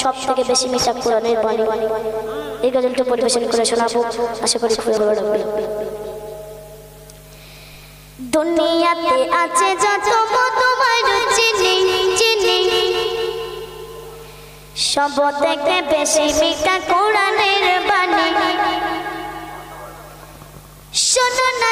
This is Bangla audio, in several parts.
সবথেকে বেশি মিঠা কোরআনের বাণী। এই গজলটা পরিবেশন করে শোনাবো, আশা করি খুবই ভালো লাগবে। দুনিয়াতে আছে যত তোমার চিনি চিনি, সব থেকে বেশি মিঠা কোরআনের বাণী। শোনো না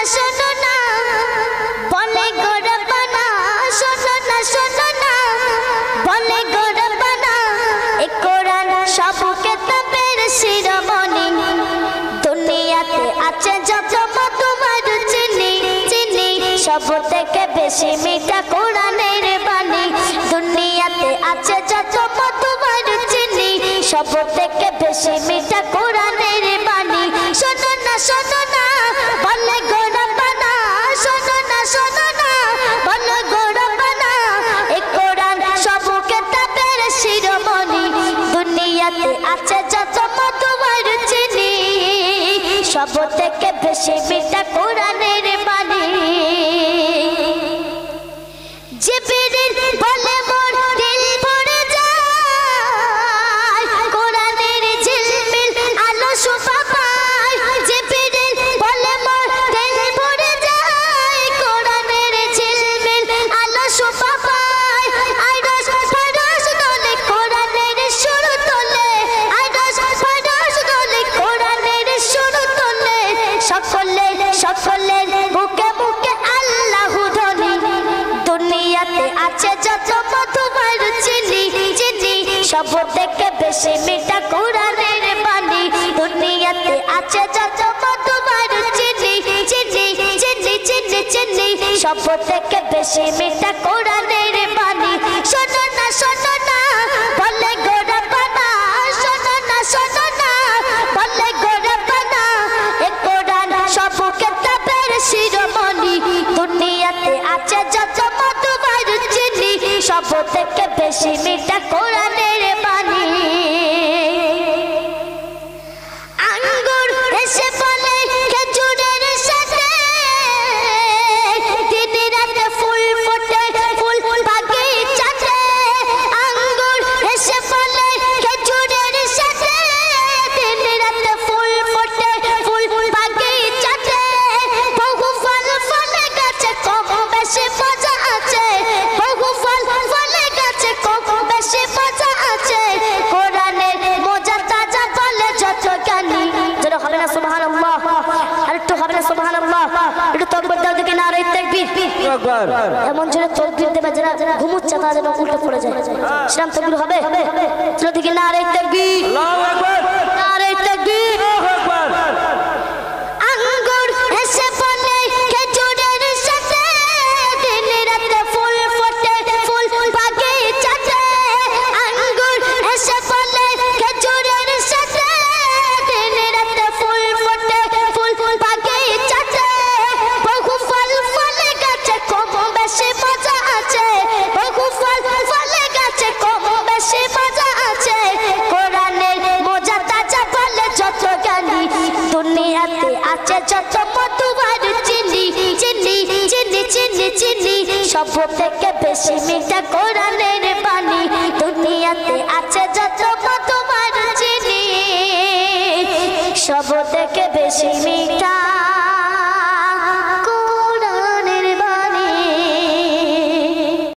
বলে গোরবানা, শোনো না বলে গোরবানা, এ কোরআন সব কিতাবের শিরোমণি। দুনিয়াতে আছে যত তোমার চিনি চিনি, সব থেকে বেশি মিঠা কোরআনের বাণী। দুনিয়াতে আছে যত তোমার চিনি, সব থেকে বেশি মিঠা কোরআনের বাণী। শোনো না বলে গোরবানা, শোনো না বলে গোরবানা, এ কোরআন সব কিতাবের শিরোমণি। দুনিয়াতে আছে যত তোমার চিনি, সব থেকে বেশি মিঠা কোরআনের বাণী। জিবরিল বলে মোর দিল ভরে যায়, কোরআনের ঝিলমিল আলো শোভা পায়। জিবরিল বলে মোর দিল ভরে যায়, কোরআনের ঝিলমিল আলো শোভা পায়। আরশ ফরশ দোলে কোরআনের সুর তোলে, আরশ ফরশ দোলে কোরআনের সুর তোলে। সকলের বুকে বুকে আল্লাহু ধ্বনি। দুনিয়াতে আছে যত তোমার চিনি চিনি, সব থেকে বেশি মিঠা কোরআনের বাণী। দুনিয়াতে আছে যত তোমার চিনি চিনি চিনি চিনি চিনি, সব থেকে বেশি মিঠা কোরআনের বাণী। শোনো না বলে গোরবানা, শোনো না বলে গোরবানা, এ কোরআন সব কিতাবের শিরোমণি। দুনিয়াতে আছে যত তোমার চিনি, সব থেকে বেশি মিঠা কোরআনের বাণী। আঙ্গুর এসে বলে খেজুরের সাথে, দিন রাতে ফুল ফোটে ফুল বাগিচাতে। আঙ্গুর এসে বলে খেজুরের সাথে, দিন রাতে ফুল ফোটে ফুল বাগিচাতে। বহু ফল ফলে গাছে কম বেশি মজা আছে, বহু ফল ফলে গাছে কম বেশি মজা আছে। কোরআনের মজা তাজা বলে যত জ্ঞানী। যেন হবে না সুবহানাল্লাহ, আর একটু হবে না সুবহানাল্লাহ, একটু তাকবীর দাও দেখে না। আরে তাকবীর এমন জোরে তাকবীর দেবে যারা ঘুমোচ্ছে তারা যেন উল্টে পড়ে যায়। সেরকম তাকবীর হবে, চলো দেখে না। আরে তাকবীর, আল্লাহু আকবার, আরে তাকবীর, আল্লাহু আকবার। আঙ্গুর এসে বলে খেজুরের সাথে, দিন রাতে ফুল ফোটে ফুল বাগিচাতে। আঙ্গুর এসে বলে খেজুরের সাথে, দিন রাতে ফুল ফোটে ফুল বাগিচাতে। বহু ফল ফলে গাছে কম বেশি মজা আছে, বহু ফল ফলে গাছে কম বেশি মজা আছে। কোরআনের মজা তাজা বলে যত জ্ঞানী। দুনিয়াতে আছে যত তোমার চিনি চিনি চিনি চিনি চিনি, সব থেকে বেশি মিঠা কোরআনের বাণী। দুনিয়াতে আছে